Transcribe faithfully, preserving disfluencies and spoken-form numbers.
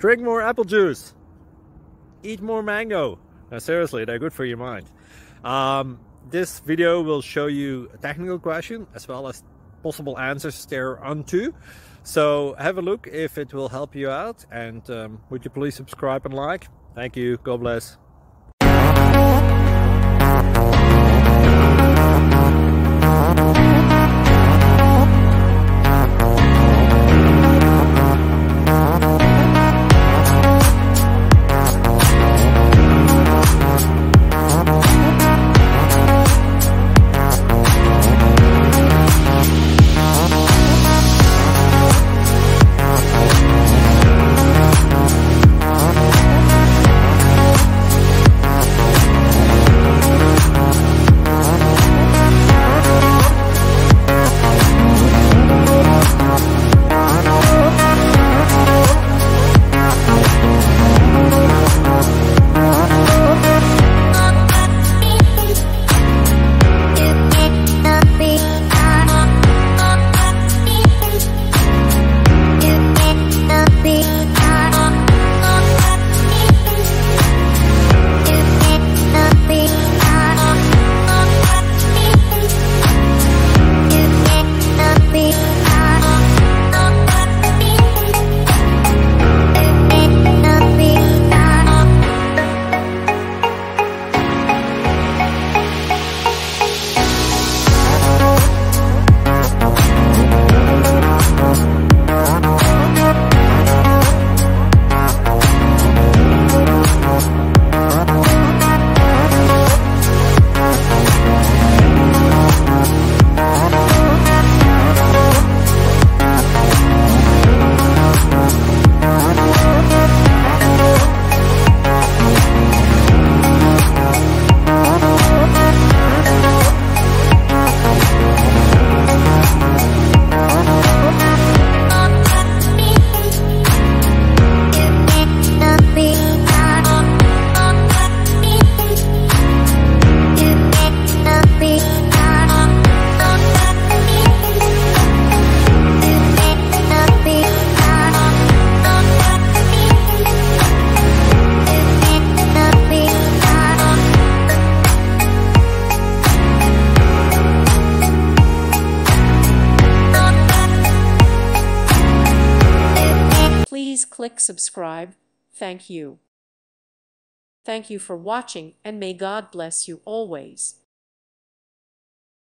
Drink more apple juice. Eat more mango. Now, seriously, they're good for your mind. Um, this video will show you a technical question as well as possible answers thereunto. So have a look if it will help you out, and um, would you please subscribe and like? Thank you. God bless. Please click subscribe. Thank you. Thank you for watching, and may God bless you always.